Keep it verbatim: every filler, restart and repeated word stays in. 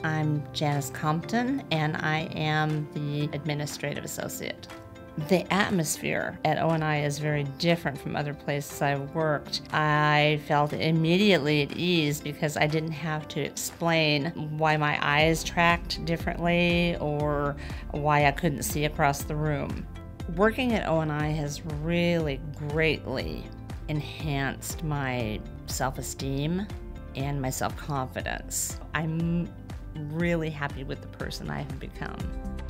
I'm Janis Compton, and I am the administrative associate. The atmosphere at O N I is very different from other places I've worked. I felt immediately at ease because I didn't have to explain why my eyes tracked differently or why I couldn't see across the room. Working at O N I has really greatly enhanced my self-esteem and my self-confidence. I'm really happy with the person I have become.